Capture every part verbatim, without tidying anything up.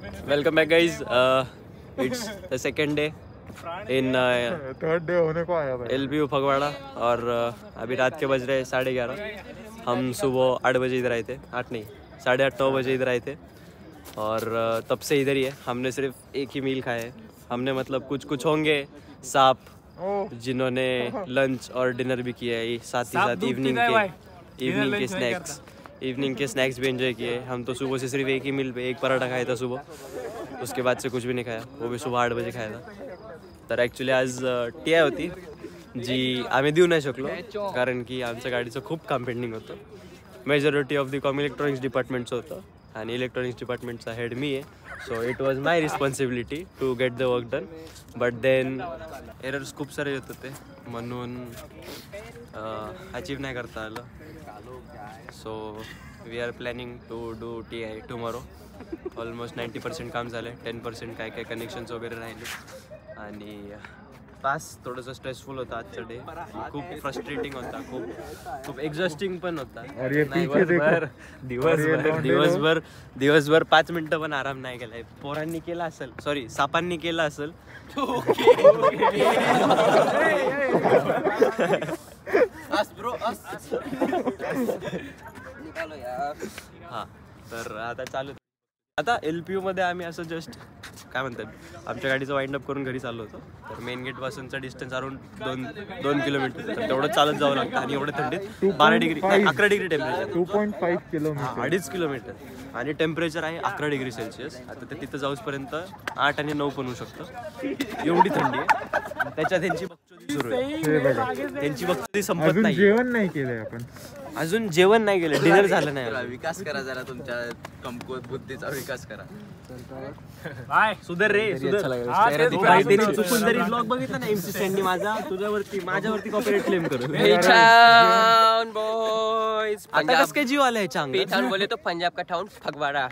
Welcome back guys. It's the second day in third day होने को आया L P U Phagwara और uh, अभी रात के बज रहे साढ़े ग्यारह. हम सुबह आठ बजे इधर आए थे. आठ नहीं साढ़े आठ नौ बजे इधर आए थे और uh, तब से इधर ही है. हमने सिर्फ एक ही मील खाया है. हमने मतलब कुछ कुछ होंगे सांप जिन्होंने लंच और डिनर भी किया है, साथ ही साथ इवनिंग के इवनिंग के स्नैक्स इवनिंग के स्नैक्स भी एंजॉय किए. हम तो सुबह से सिर्फ एक ही मील पे एक पराठा खाया था सुबह. उसके बाद से कुछ भी नाही खाया, वो भी सुबह आठ बजे खाया था. तर ॲक्च्युली आज टी आय होती जी आम्ही देऊ नाही शकलो कारण की आमच्या गाडीचं खूप काम पेंडिंग होतं. Majority of the com electronics डिपार्टमेंटचं होतं आणि इलेक्ट्रॉनिक्स डिपार्टमेंटचा हेड मी आहे. So it was my responsibility to get the work done. But then errors खूप सारे येत होते म्हणून अचीव नाही करता आलं. So we are planning to do T I tomorrow. Almost ninety percent काम झालं आहे. टेन पर्सेंट काय काय कनेक्शन्स वगैरे राहिले आणि तास थोडंसं स्ट्रेसफुल होता आजचा डे. खूप फ्रस्ट्रेटिंग होता, खूप खूप एक्झॉस्टिंग पण होता. दिवसभर दिवसभर दिवसभर दिवसभर पाच मिनटं पण आराम नाही केलाय. पोरांनी केला असेल, सॉरी सापांनी केला असेल. हा तर आता चालू. आता एल पी यूमध्ये आम्ही असं जस्ट काय म्हणतात आमच्या गाडीचं वाइंड अप करून घरी चाललो होतो. तर मेन गेट पासूनचा डिस्टन्स अराउंड दोन दोन किलोमीटर. तर तेवढं चालत जावं लागतं आणि एवढं थंडीत बारा डिग्री अकरा degree temperature. Two point five kilometre अडीच किलोमीटर आणि टेम्परेचर आहे अकरा डिग्री सेल्सिअस. आता ते तिथं जाऊसपर्यंत आठ आणि नऊ पण होऊ शकतं, एवढी थंडी आहे. त्याच्यात त्यांची बकचोदी सुरू आहे. त्यांची बकचोदी संपत नाही. जेवण नाही केलंय आपण अजून. जेवण नाही गेलं, डिनर झालं नाही. विकास करा जरा, तुमच्या कमकुवत बुद्धीचा विकास करा. सुधर रे सुधर. चुकून जरी ब्लॉग बघितला ना एमसी स्टँडनी माझा, तुझ्यावरती माझ्यावरती कॉपीराइट क्लेम करू. आता कसं काय जीव आला ह्याच्या अंगात. बोले तो पंजाब का town Phagwara.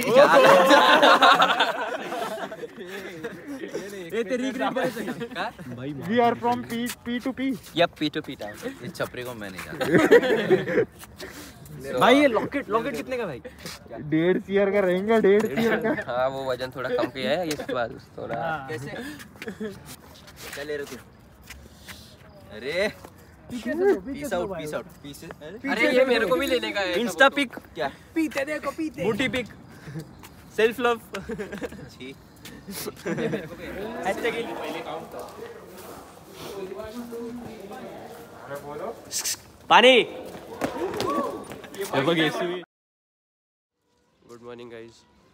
We are from P P to P. Yup P to P town. इस छपरी को मैं नहीं जानता. भाई ये लॉकेट लॉकेट कितने का भाई. डेढ़ सीआर का रहेगा. डेढ़ सीआर का. हाँ वो वजन थोड़ा कम किया है इस बार थोड़ा. कैसे क्या ले रहे तू. अरे peace out peace out peace. अरे ये मेरे को भी लेने का है. इंस्टा पिक क्या पीते देखो पीते. बूटी पिक सेल्फ लव. पाणी. Good morning guys.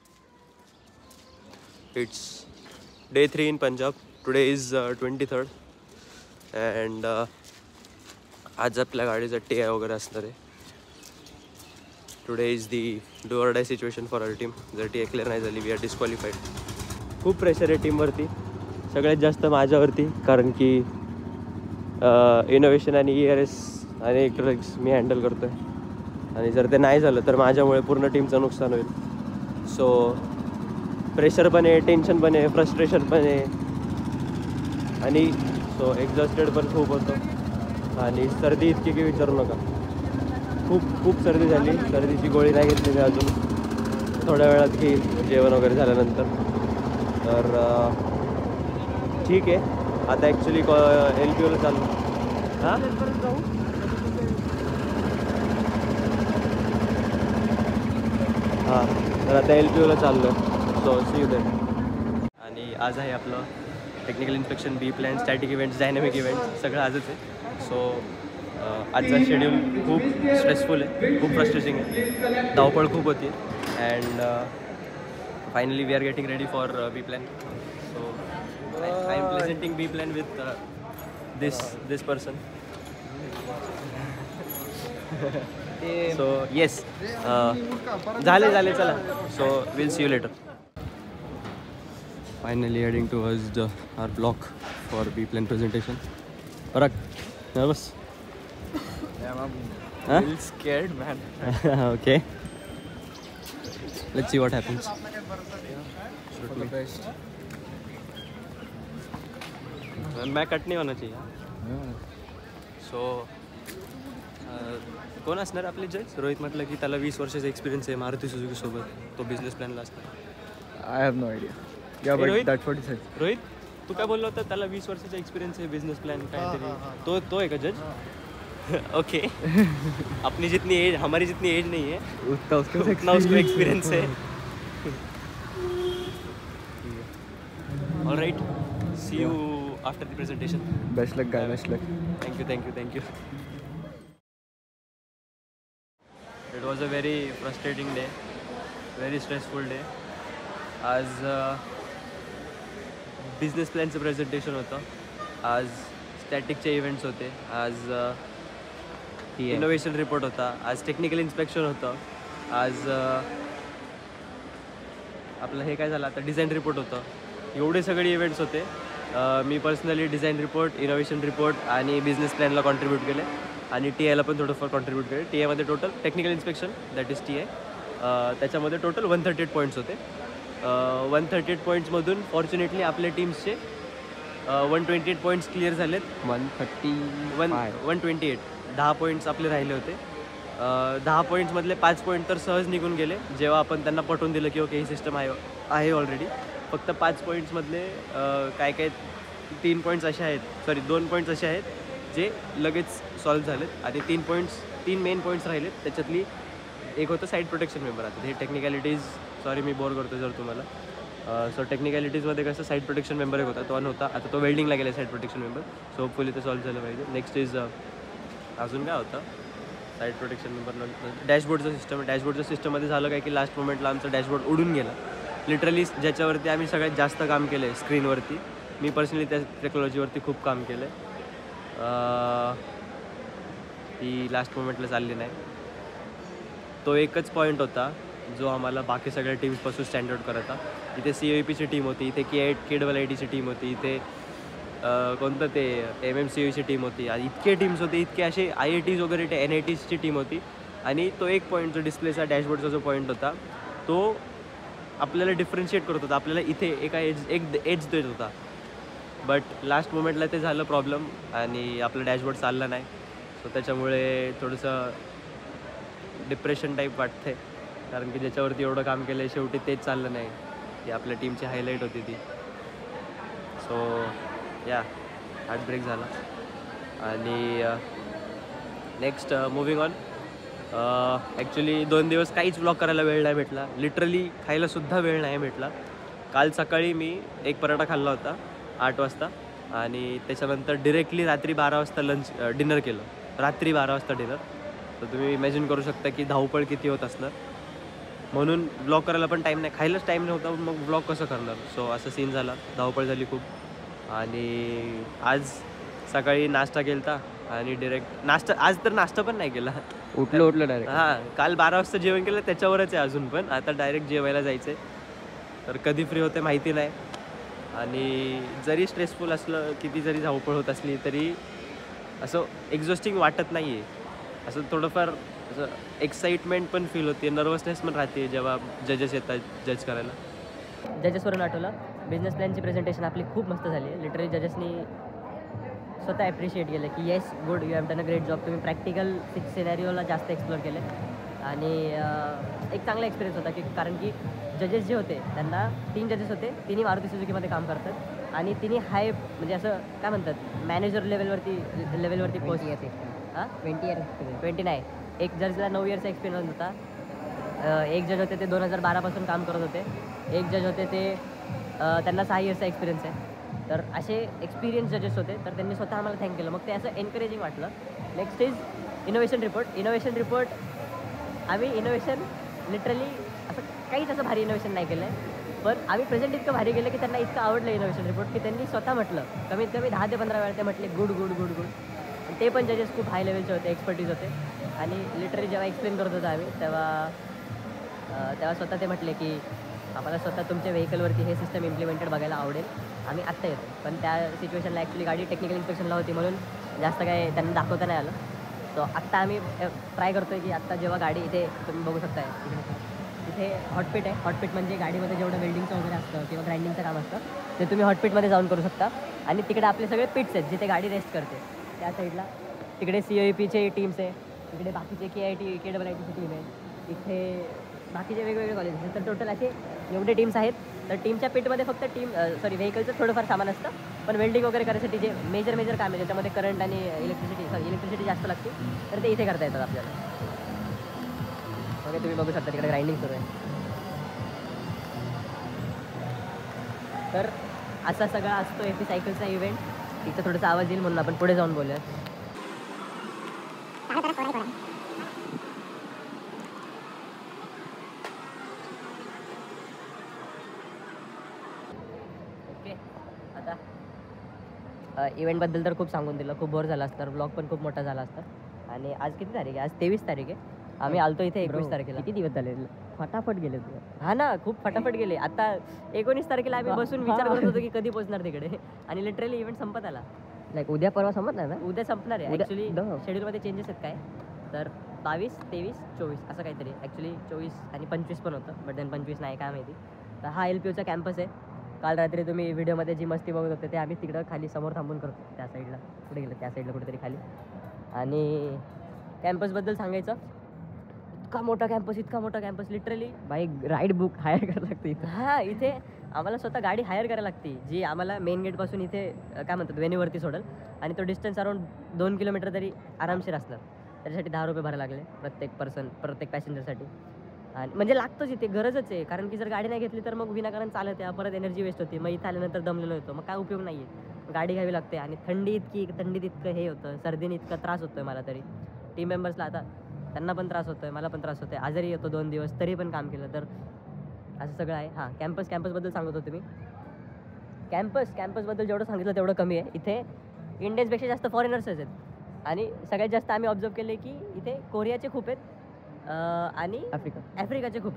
It's day three in Punjab. Today is twenty third and आज आपल्या गाडीचा टी आय वगैरे असणार आहे. Today is the do or die situation for our team. जर टी आय क्लिअर नाही झाली वी आर डिस्क्वालिफाईड. खूप प्रेशर आहे टीमवरती, सगळ्यात जास्त माझ्यावरती, कारण की इनोव्हेशन आणि ई आर एस आणि इलेक्ट्रॉनिक्स मी हँडल करतो आहे आणि जर ते नाही झालं तर माझ्यामुळे पूर्ण टीमचं नुकसान होईल. सो प्रेशर पण आहे, टेन्शन पण आहे, फ्रस्ट्रेशन पण आहे आणि सो एक्झॉस्टेड पण खूप होतं. आणि सर्दी इतकी की विचारू नका. खूप खूप सर्दी झाली. सर्दीची गोळी नाही घेतली मी अजून. थोड्या वेळात घेईल जेवण वगैरे झाल्यानंतर. तर ठीक आहे. आता ॲक्च्युली कॉ एल पी ओला चाललो. हां हां तर आता एल पी ओला चाललो. सो सी यू देट. आणि आज आहे आपलं technical inspection, B plan, static events, dynamic events सगळं आजच आहे. सो आजचा शेड्यूल खूप स्ट्रेसफुल आहे, खूप फ्रस्ट्रेटिंग आहे, धावपळ खूप होती. And finally we are getting ready for B plan. So I am presenting B plan with this this person. So yes झाले झाले चला. So will see you later. Finally heading towards the our block for B plan presentation. Parag nervous. Huh? scared man. Okay. Let's see what happens. For the best. मैं cut नहीं होना चाहिए. So कोण असणार आपले जज. रोहित म्हटलं की त्याला वीस वर्षाचा एक्सपिरियन्स आहे मारुती सुझुकी सोबत. तो बिझनेस प्लॅनला असणार. I have no idea. Yeah Hey, but Rohit? That's what is. Rohit तू काय बोलला होता त्याला वीस वर्षाचा एक्सपिरियन्स आहे बिझनेस प्लान काहीतरी तो तो है का जज? ओके अपनी जितनी एज हमारी जितनी एज नहीं है उसका उसका उतना उसको एक्सपीरियंस है. All right, see you after the presentation. Best luck guy, best luck. Thank you, thank you, thank you. It was a very frustrating day, very stressful day. आज बिझनेस प्लॅनचं प्रेझेंटेशन होतं, आज स्टॅटिकचे इव्हेंट्स होते, आज innovation report होता, आज technical inspection होतं, आज अ, आपलं हे काय झालं आता डिझाईन रिपोर्ट होतं. एवढे सगळे इव्हेंट्स होते. अ, मी personally design report, innovation report आणि बिझनेस प्लॅनला कॉन्ट्रीब्यूट केले आणि टी आयला पण थोडंफार कॉन्ट्रीब्यूट केले. टी आयमध्ये total technical inspection that is T I, त्याच्यामध्ये total one thirty eight points होते. वन थर्टी एट पॉईंट्समधून फॉर्च्युनेटली आपल्या टीम्सचे one twenty eight points clear झालेत. One thirty one one twenty eight दहा पॉईंट्स आपले राहिले होते. अ, दहा पॉईंट्समधले पाच पॉईंट तर सहज निघून गेले जेव्हा आपण त्यांना पटवून दिलं की ओके ही सिस्टम आहे आहे ऑलरेडी. फक्त पाच पॉईंट्समधले काय काय तीन पॉईंट्स असे आहेत, सॉरी दोन पॉईंट्स असे आहेत जे लगेच सॉल्व्ह झालेत आणि तीन पॉईंट्स तीन मेन पॉईंट्स राहिलेत. त्याच्यातली एक होतं साईट प्रोटेक्शन मेंबर. आता हे टेक्निकॅलिटीज, सॉरी मी बोर करतो जर तुम्हाला. सो टेक्निकॅलिटीजमध्ये कसं साईट प्रोटेक्शन मेंबर एक होता, तो ऑन होता. आता तो वेल्डिंगला गेला site protection member. So hopefully ते सॉल्व्ह झालं पाहिजे. नेक्स्ट इज अजून काय होतं साईट प्रोटेक्शन मेंबर डॅशबोर्डचं सिस्टम. डॅशबोर्डचं सिस्टममध्ये झालं काय की लास्ट मोमेंटला आमचा डॅशबोर्ड उडून गेला लिटरली, ज्याच्यावरती आम्ही सगळ्यात जास्त काम केलं आहे स्क्रीनवरती. मी पर्सनली त्या टेक्नॉलॉजीवरती खूप काम केलं आहे. ती लास्ट मोमेंटला चालली नाही. तो एकच पॉईंट होता जो आम्हाला बाकी सगळ्या टीम्सपासून स्टँड आउट करता. इथे सी ओ ई पीची टीम होती, इथे K I K double I टीची टीम होती, इथे कोणतं ते एम एम सी ओची टीम होती. इतके टीम्स होते, इतके असे आय आय टीज वगैरे ते एन आय टीजची टीम होती. आणि तो एक पॉईंट जो डिस्प्लेचा डॅशबोर्डचा जो पॉईंट होता तो आपल्याला डिफरन्शिएट करत होता, आपल्याला इथे एका एज एक एज देत होता. बट लास्ट मोमेंटला ते झालं प्रॉब्लेम आणि आपलं डॅशबोर्ड चालला नाही. सो त्याच्यामुळे थोडंसं डिप्रेशन टाईप वाटतंय, कारण की ज्याच्यावरती एवढं काम केलं आहे शेवटी तेच चाललं नाही. ती आपल्या टीमची हायलाईट होती ती. सो या हार्ट ब्रेक झाला. आणि नेक्स्ट मुव्हिंग ऑन. ॲक्च्युली दोन दिवस काहीच व्लॉग करायला वेळ नाही भेटला, लिटरली खायलासुद्धा वेळ नाही भेटला. काल सकाळी मी एक पराठा खाल्ला होता आठ वाजता आणि त्याच्यानंतर डिरेक्टली रात्री बारा वाजता लंच डिनर केलं. रात्री बारा वाजता डिनर. तर तुम्ही इमॅजिन करू शकता की धावपळ किती होत असणार. म्हणून ब्लॉग करायला पण टाईम नाही, खायलाच टाईम नव्हता, मग ब्लॉग कसं करणार. सो असं सीन झाला, धावपळ झाली खूप. आणि आज सकाळी नाश्ता केला आणि डिरेक्ट नाश्ता, आज तर नाश्ता पण नाही केला, उठलं उठलं डायरेक्ट. हां काल बारा वाजता जेवण केलं त्याच्यावरच आहे अजून पण. आता डायरेक्ट जेवायला जायचं आहे, तर कधी फ्री होते माहिती नाही. आणि जरी स्ट्रेसफुल असलं, किती जरी धावपळ होत असली तरी असं एक्झॉस्टिंग वाटत नाही आहे. असं थोडंफार असं एक्साइटमेंट पण फील होते, नर्वसनेस पण राहते जेव्हा जजेस येतात जज करायला. जजेसवरून आठवलं, बिझनेस प्लॅनची प्रेझेंटेशन आपली खूप मस्त झाली आहे. लिटरली जजेसनी स्वतः ॲप्रिशिएट केलं की yes good, you have done a great job. तुम्ही प्रॅक्टिकल सिनेरिओला जास्त एक्सप्लोर केले आणि एक चांगला एक्सपिरियन्स होता की कारण की जजेस जे होते त्यांना तीन जजेस होते, तिन्ही मारुती सुझुकीमध्ये काम करतात आणि तिन्ही हाय म्हणजे असं काय म्हणतात मॅनेजर लेवलवरती लेवलवरती पोस्ट येते. हां ट्वेंटी इयर ट्वेंटी नाही, एक जजला नऊ इयरचा एक्सपिरियन्स होता. एक जज होते ते दोन हजार बारापासून काम करत होते. एक जज होते ते त्यांना सहा इयर्सचा एक्सपिरियन्स आहे. तर असे एक्सपिरियन्स जजेस होते, तर त्यांनी स्वतः आम्हाला थँक केलं. मग ते असं एनकरेजिंग वाटलं. Next is innovation report. Innovation report आम्ही इनोव्हेशन लिटरली असं काहीच असं भारी इनोव्हेशन नाही केलं आहे, पण आम्ही प्रेझेंट इतकं भारी केलं की त्यांना इतकं आवडलं इनोव्हेशन रिपोर्ट की त्यांनी स्वतः म्हटलं, कमीत कमी दहा ते पंधरा वेळा ते म्हटले गुड गुड गुड गुड. आणि ते पण जजेस खूप हाय लेवलचे होते, एक्सपर्टीज होते. आणि लिटरली जेव्हा एक्सप्लेन करत होतो आम्ही तेव्हा तेव्हा स्वतः ते म्हटले की आम्हाला स्वतः तुमच्या व्हेकलवरती हे सिस्टम इम्प्लिमेंटेड बघायला आवडेल, आम्ही आत्ता येतो. पण त्या सिच्युएशनला ॲक्च्युली गाडी टेक्निकल इन्स्पेक्शनला होती म्हणून जास्त काय त्यांना दाखवता नाही आलं. सो आत्ता आम्ही ट्राय करतो आहे की आत्ता जेव्हा गाडी इथे तुम्ही बघू शकता तिथे हॉटपीट आहे. हॉटपीट म्हणजे गाडीमध्ये जेवढं वेल्डिंगचं वगैरे असतं किंवा ग्राइंडिंगचं काम असतं ते तुम्ही हॉटपीटमध्ये जाऊन करू शकता. आणि तिकडे आपले सगळे पिट्स आहेत जिथे गाडी रेस्ट करते. त्या साईडला तिकडे सी ओ ई पीचे टीम्स आहे, तिकडे बाकीचे K I T K double I टीची टीम आहे, इथे बाकीचे वेगवेगळे कॉलेज आहेत. तर टोटल असे एवढे टीम्स आहेत. तर टीमच्या पिटमध्ये फक्त टीम सॉरी व्हेकलचं थोडंफार सामान असतं, पण वेल्डिंग वगैरे करायसाठी जे मेजर मेजर काम आहे ज्याच्यामध्ये करंट आणि इलेक्ट्रिसिटी सॉरी इलेक्ट्रिसिटी जास्त लागते तर ते इथे करता येतात आपल्याला. ओके, तुम्ही बघू शकता तिकडे ग्राइंडिंग सुरू आहे. तर असा सगळा असतो एफी सायकलचा इव्हेंट. तिथं थोडासा आवाज येईल म्हणून आपण पुढे जाऊन बोलूया. ओके, आता इव्हेंटबद्दल तर खूप सांगून दिलं, खूप बोर झाला असतं, ब्लॉग पण खूप मोठा झाला असता. आणि आज किती तारीख आहे? आज तेवीस तारीख आहे. आम्ही आलतो इथे एकवीस तारखेला. किती दिवस झाले? फटाफट गेले. हा ना, खूप फटाफट गेले. आता एकोणीस तारखेला आम्ही बसून विचार करत होतो की कधी पोहोचणार तिकडे, आणि लिटरली इव्हेंट संपत आला. लाईक उद्या परवा संपणार ना? उद्या संपणार आहे. ॲक्च्युली शेड्यूलमध्ये चेंजेस आहेत काय, तर बावीस तेवीस चोवीस असं काहीतरी. ॲक्च्युली चोवीस आणि पंचवीस पण होतं, बट देन पंचवीस नाही काय माहिती. तर हा एल पी ओचा कॅम्पस आहे. काल रात्री तुम्ही व्हिडिओमध्ये जी मस्ती बघत होते ते आम्ही तिकडं खाली समोर थांबून करतो, त्या साईडला. कुठे गेलं? त्या साईडला कुठेतरी खाली. आणि कॅम्पसबद्दल सांगायचं, इतका मोठा कॅम्पस, इतका मोठा कॅम्पस, लिटरली बाई राईड बुक हायर करायला लागते इथं. हां, इथे आम्हाला स्वतः गाडी हायर करायला लागते, जी आम्हाला मेन गेटपासून इथे काय म्हणतात वेन्यूवरती सोडेल, आणि तो डिस्टन्स अराऊंड दोन किलोमीटर तरी आरामशीर असणार. त्याच्यासाठी दहा रुपये भरायला लागले प्रत्येक पर्सन, प्रत्येक पॅसेंजरसाठी. आणि म्हणजे लागतोच इथे, गरजच आहे. कारण की जर गाडी नाही घेतली तर मग विनाकारण चालत आहे, परत एनर्जी वेस्ट होते, मग इथं आल्यानंतर दमलेलो होतो, मग काय उपयोग नाही आहे. गाडी घ्यावी लागते. आणि थंडी इतकी, थंडीत इतकं हे होतं, सर्दीने इतका त्रास होतो आहे मला तरी. टीम मेंबर्सला आता त्यांना पण त्रास होतो आहे, मला पण त्रास होतो आहे. आजारी येतो दोन दिवस तरी पण काम केलं तर असं सगळं आहे. हां, कॅम्पस कॅम्पसबद्दल सांगत होतो मी. कॅम्पस कॅम्पसबद्दल जेवढं सांगितलं तेवढं कमी आहे. इथे इंडियन्सपेक्षा जास्त फॉरेनर्सच आहेत. आणि सगळ्यात जास्त आम्ही ऑब्झर्व केले की इथे कोरियाचे खूप आहेत, आणि आफ्रिका आफ्रिकाचे खूप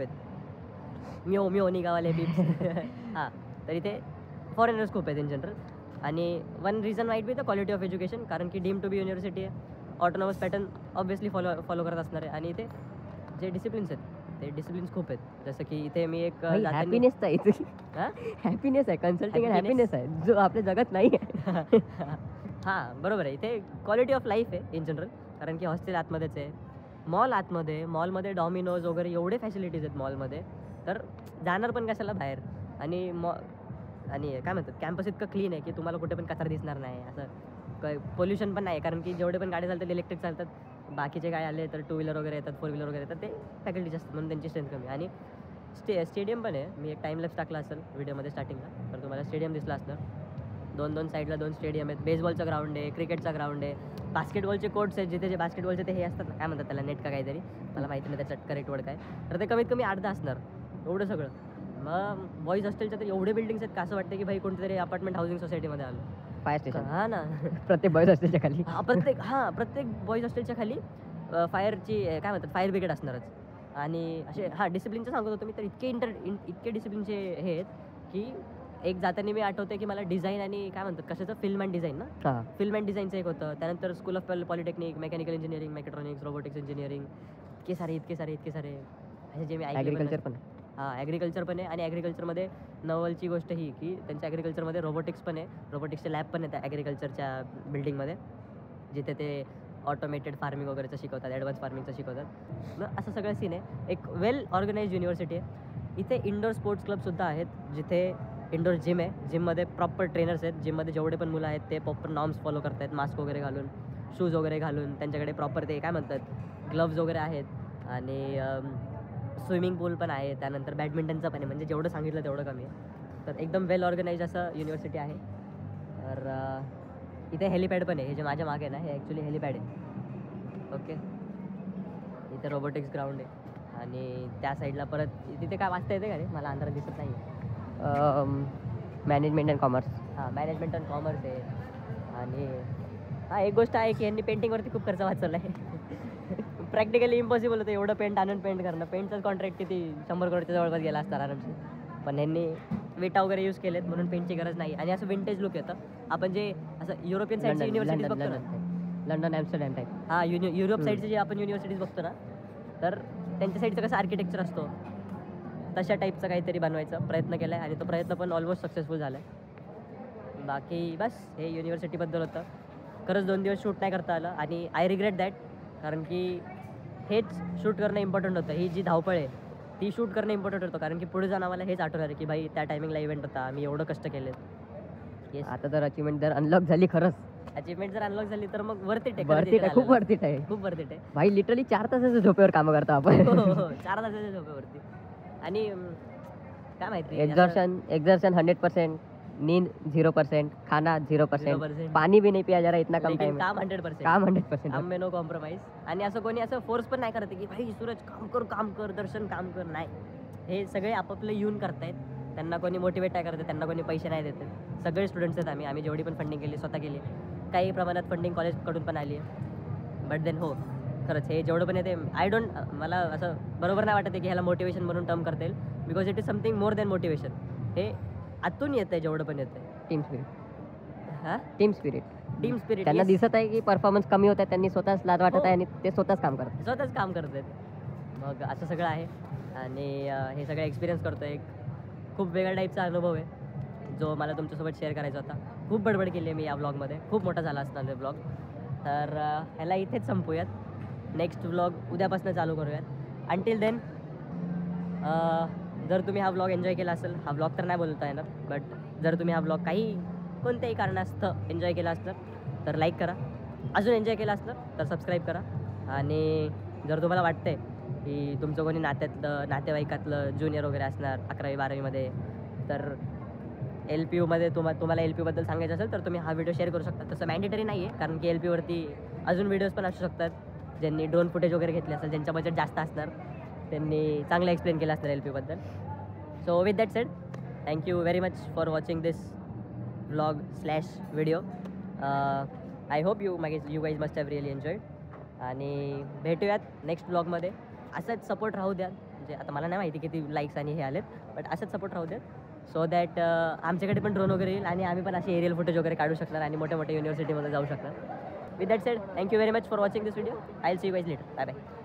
आहेत. म्यो म्यो निगावाले बिप्स. हां, तर इथे फॉरेनर्स खूप आहेत इन जनरल. आणि one reason might be the quality of education, कारण की डीम टू बी युनिव्हर्सिटी आहे, autonomous pattern obviously follow follow करत असणार आहे. आणि इथे जे डिसिप्लिन्स आहेत ते डिसिप्लिन्स खूप आहेत. जसं की इथे मी एक हॅपीनेस आहे, हां हॅपीनेस आहे, कन्सल्टिंग अँड हॅपीनेस आहे, जो आपल्या जगात नाही आहे. हां, बरोबर आहे. इथे क्वालिटी ऑफ लाईफ आहे इन जनरल, कारण की हॉस्टेल आतमध्येच आहे, मॉल आतमध्ये, मॉलमध्ये डॉमिनोज वगैरे एवढे फॅसिलिटीज आहेत मॉलमध्ये, तर जाणार पण कशाला बाहेर. आणि मॉ आणि काय म्हणतात, कॅम्पस इतकं क्लीन आहे की तुम्हाला कुठे पण कचरा दिसणार नाही, असं काय पोल्युशन पण नाही, कारण की जेवढे पण गाडी चालतात इलेक्ट्रिक चालतात. बाकीचे गाडी आले तर टू व्हीलर वगैरे येतात, फोर व्हीलर वगैरे येतात, ते फॅकल्टी जास्त म्हणून त्यांची स्ट्रेंथ कमी. आणि स्टे स्टेडियम पण आहे. मी एक टाईम लॅप्स टाकला असेल व्हिडिओमध्ये स्टार्टिंगला, तर तुम्हाला स्टेडियम दिसला असणार. दोन दोन साईडला दोन स्टेडियम आहेत. बेसबॉलचं ग्राउंड आहे, क्रिकेटचा ग्राउंड आहे, बास्केटबॉलचे कोर्ट्स आहेत, जिथे जे बास्केटबॉलचे ते हे असतात ना, काय म्हणतात त्याला, नेट का काहीतरी, मला माहिती नाही त्याच्यात करेक्ट वर्ड काय, तर ते कमीत कमी आठ दहा असणार, एवढं सगळं. मग बॉईज हॉस्टेलच्या तर एवढे बिल्डिंग्स आहेत का असं वाटतं की भाई कोणत्यातरी अपार्टमेंट हाऊसिंग सोसायटीमध्ये आलो. Fire station. हां ना, प्रत्येक बॉईज हॉस्टेलच्या खाली. हां, प्रत्येक हां प्रत्येक बॉईज हॉस्टेलच्या खाली फायरची काय म्हणतात फायर ब्रिगेड असणारच. आणि असे हां डिसिप्लिनचं सांगत होतो मी, तर इतके इंटर इन इतके डिसिप्लिनचे हे आहेत की एक जाताना मी आठवते की मला डिझाईन आणि काय म्हणतात कशाचं फिल्म अँड डिझाईन ना, फिल्म अँड डिझाईनचं एक होतं. त्यानंतर school of polytechnic, mechanical engineering, mechatronics, robotics engineering, इतके सारे इतके सारे इतके सारे असे जे मी ॲग्रिकल्चर पण. हां, ॲग्रिकल्चर पण आहे. आणि ॲग्रिकल्चरमध्ये नवलची गोष्ट ही की त्यांच्या ॲग्रिकल्चरमध्ये रोबोटिक्स पण आहे, रोबोटिक्सचे लॅब पण आहे त्या ॲग्रिकल्चरच्या बिल्डिंगमध्ये, जिथे ते ऑटोमेटेड फार्मिंग वगैरेचं शिकवतात, ॲडव्हान्स फार्मिंगचं शिकवतात. मग असं सगळं सीन आहे. एक वेल ऑर्गनाइज्ड युनिव्हर्सिटी आहे. इथे इंडोर स्पोर्ट्स क्लबसुद्धा आहेत, जिथे इंडोर जिम आहे, जिममध्ये प्रॉपर ट्रेनर्स आहेत. जिममध्ये जेवढे पण मुलं आहेत ते प्रॉपर नॉर्म्स फॉलो करत आहेत, मास्क वगैरे घालून, शूज वगैरे घालून. त्यांच्याकडे प्रॉपर ते काय म्हणतात ग्लव्ज वगैरे आहेत. आणि स्विमिंग पूल पण आहे, त्यानंतर बॅडमिंटनचं पण आहे. म्हणजे जेवढं सांगितलं तेवढं कमी आहे. तर एकदम वेल ऑर्गनाइज असं युनिव्हर्सिटी आहे. तर इथे हेलिपॅड पण आहे, हे जे माझ्या मागे आहे ना, हे ॲक्च्युली हेलिपॅड आहे. ओके, इथे रोबोटिक्स ग्राउंड आहे. आणि त्या साईडला परत तिथे काय वाचता येते का रे, मला अंधारात दिसत नाही. Management and commerce. हां, मॅनेजमेंट अँड कॉमर्स आहे. आणि हां, एक गोष्ट आहे की यांनी पेंटिंगवरती खूप खर्च वाचवला आहे. प्रॅक्टिकली इम्पॉसिबल होतं एवढं पेंट आणून पेंट करणं. पेंटचं कॉन्ट्रॅक्ट किती शंभर करोडच्या जवळपास गेला असतात आरामशी. पण यांनी विटा वगैरे यूज केलेत म्हणून पेंटची गरज नाही. आणि असं विंटेज लुक येतं. आपण जे असं युरोपियन साईडची युनिव्हर्सिटीज बघतो ना, लंडन ॲम्स्टरडॅम टाईप, हां युनि युरोप साईडचे जे आपण युनिव्हर्सिटीज बघतो ना, तर त्यांच्या साईडचं कसं आर्किटेक्चर असतो तशा टाईपचं काहीतरी बनवायचा प्रयत्न केला आहे. आणि तो प्रयत्न पण ऑलमोस्ट सक्सेसफुल झाला आहे. बाकी बस हे युनिव्हर्सिटीबद्दल होतं. खरंच दोन दिवस शूट नाही करता आलं आणि आय रिग्रेट दॅट, कारण की हेच शूट करणं इम्पॉर्टंट होतं. ही जी धावपळ आहे ती शूट करणं इम्पॉर्टंट होतं, कारण की पुढे जाऊन आम्हाला हेच आठवणार आहे की भाई त्या टायमिंगला इव्हेंट होता, आम्ही एवढं कष्ट केले. येस, आता जर अचिव्हमेंट जर अनलॉक झाली खरंच अचिव्हमेंट जर अनलॉक झाली तर मग वरती टेक वरती आहे, खूप वरती आहे. खूप वरती आहे. भाई लिटरली चार तासाच्या झोपेवर कामं करतो हो, आपण. हो, हो, चार तासाच्या झोपेवरती. आणि अं, काय माहिती असं- एक्झर्शन एक्झर्शन हंड्रेड पर्सेंट, नींद झिरो पर्सेंट, खाना झिरो zero पर्सेंट, percent. पानी भी नहीं पिया जा रहा इतना कम लेकिन टाइम काम हंड्रेड पर्सेंट काम हंड्रेड पर्सेंट. काम में नो कॉम्प्रोमाइज. आणि असं कोणी असं फोर्स पण नाही करत आहे की भाई सूरज काम कर काम कर दर्शन काम कर. नाही, हे सगळे आपापले येऊन करतायत. त्यांना कोणी मोटिवेट नाही करते, त्यांना कोणी पैसे नाही देते. सगळे स्टुडंट्स आहेत आम्ही आम्ही जेवढी पण फंडिंग केली स्वतः केली. काही प्रमाणात फंडिंग कॉलेजकडून पण आली आहे. बट देन हो, खरंच हे जेवढं पण येते आय डोंट, मला असं बरोबर नाही वाटत आहे की ह्याला मोटिवेशन म्हणून टर्म करता येईल, because it is something more than motivation. हे आतून येतं आहे जेवढं पण येतं आहे. टीम स्पिरिट, हां, टीम स्पिरिट. Team spirit. त्यांना दिसत आहे की परफॉर्मन्स कमी होत आहे, त्यांनी स्वतःच लाज वाटत हो. आहे आणि ते स्वतःच काम करतात. स्वतःच काम करत आहेत. मग असं सगळं आहे आणि अं, हे सगळं एक्सपिरियन्स करतो. एक खूप वेगळ्या टाईपचा अनुभव आहे जो मला तुमच्यासोबत शेअर करायचा होता. खूप बडबड केली आहे मी या ब्लॉगमध्ये, खूप मोठा झाला असणार ब्लॉग. तर अं, ह्याला इथेच संपूयात. नेक्स्ट व्लॉग उद्यापासून चालू करूयात. अंटिल देन, जर तुम्ही हा व्लॉग एन्जॉय केला असेल, हा व्लॉग तर नाही बोलता येणार, बट जर तुम्ही हा व्लॉग काही कोणत्याही कारणास्तव एन्जॉय केला असणार तर लाईक करा. अजून एन्जॉय केला असणार तर सबस्क्राईब करा. आणि जर तुम्हाला वाटतंय की तुमचं कोणी नात्यातलं नातेवाईकातलं ज्युनियर वगैरे असणार अकरावी बारावीमध्ये, तर एल पी यूमध्ये तुम्हा तुम्हाला एल पी यूबद्दल सांगायचं असेल तर तुम्ही हा व्हिडिओ शेअर करू शकता. तसं मॅन्डेटरी नाही आहे, कारण की एल पी यूवरती अजून व्हिडिओज पण असू शकतात ज्यांनी ड्रोन फुटेज वगैरे घेतले असेल, ज्यांचं बजेट जास्त असणार, त्यांनी चांगलं एक्सप्लेन केलं असणार एल पी यूबद्दल. So with that said, thank you very much for watching this vlog slash video. I hope you मागे you guys must have really enjoyed. आणि भेटूयात नेक्स्ट व्लॉगमध्ये. असंच सपोर्ट राहू द्या. म्हणजे आता मला नाही माहिती किती लाईक्स आणि हे आलेत, बट असंच सपोर्ट राहू द्यात, सो दॅट आमच्याकडे पण ड्रोन वगैरे येईल आणि आम्ही पण असे एरियल फुटेज वगैरे काढू शकणार आणि मोठ्या मोठ्या युनिव्हर्सिटीमध्ये जाऊ शकणार. With that said, thank you very much for watching this video. I will see you guys later. Bye bye.